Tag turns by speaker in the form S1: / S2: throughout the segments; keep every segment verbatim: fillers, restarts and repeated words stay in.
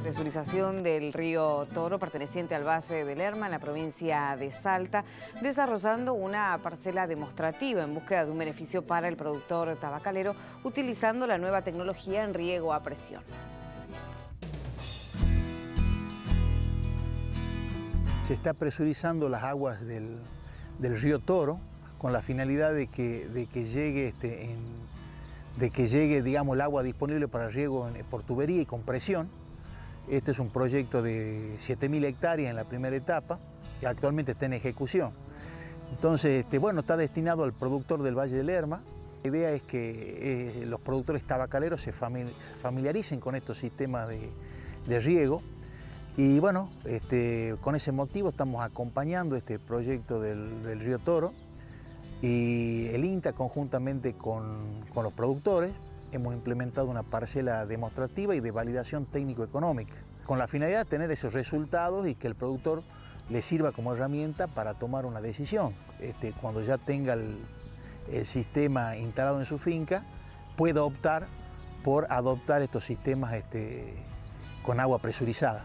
S1: presurización del río Toro, perteneciente al Valle del Lerma, en la provincia de Salta, desarrollando una parcela demostrativa en búsqueda de un beneficio para el productor tabacalero, utilizando la nueva tecnología en riego a presión.
S2: Se está presurizando las aguas del, del río Toro con la finalidad de que, de que llegue este, en, de que llegue, digamos, el agua disponible para riego en, por tubería y con presión. Este es un proyecto de siete mil hectáreas en la primera etapa, que actualmente está en ejecución. Entonces, este, bueno, está destinado al productor del Valle del Lerma. La idea es que eh, los productores tabacaleros se familiaricen con estos sistemas de, de riego. Y bueno, este, con ese motivo estamos acompañando este proyecto del, del río Toro. Y el INTA, conjuntamente con, con los productores, hemos implementado una parcela demostrativa y de validación técnico-económica, con la finalidad de tener esos resultados y que el productor le sirva como herramienta para tomar una decisión. Este, cuando ya tenga el, el sistema instalado en su finca, pueda optar por adoptar estos sistemas este, con agua presurizada.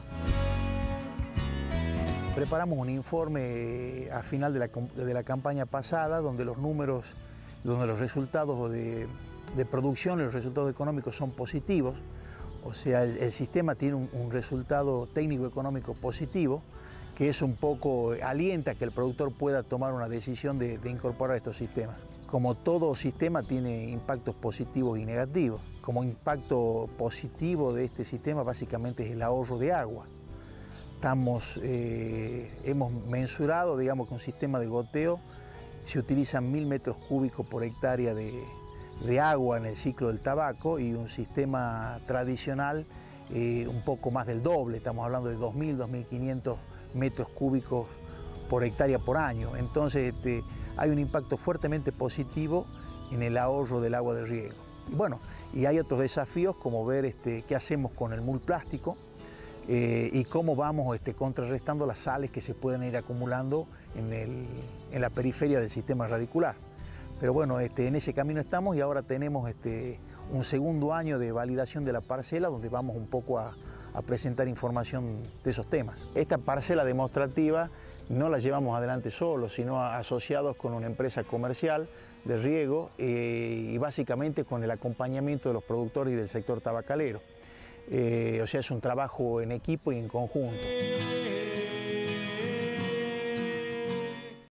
S2: Preparamos un informe a final de la, de la campaña pasada donde los números, donde los resultados de, de producción y los resultados económicos son positivos. O sea, el, el sistema tiene un, un resultado técnico-económico positivo, que es un poco, alienta a que el productor pueda tomar una decisión de, de incorporar estos sistemas. Como todo sistema tiene impactos positivos y negativos. Como impacto positivo de este sistema básicamente es el ahorro de agua. Estamos, eh, hemos mensurado, digamos, que un sistema de goteo se utilizan mil metros cúbicos por hectárea de, de agua en el ciclo del tabaco, y un sistema tradicional eh, un poco más del doble, estamos hablando de dos mil, dos mil quinientos metros cúbicos por hectárea por año. Entonces este, hay un impacto fuertemente positivo en el ahorro del agua de riego. Y bueno, y hay otros desafíos como ver este, qué hacemos con el mul plástico, Eh, y cómo vamos este, contrarrestando las sales que se pueden ir acumulando en, el, en la periferia del sistema radicular. Pero bueno, este, en ese camino estamos y ahora tenemos este, un segundo año de validación de la parcela donde vamos un poco a, a presentar información de esos temas. Esta parcela demostrativa no la llevamos adelante solos, sino asociados con una empresa comercial de riego eh, y básicamente con el acompañamiento de los productores y del sector tabacalero. Eh, o sea, es un trabajo en equipo y en conjunto.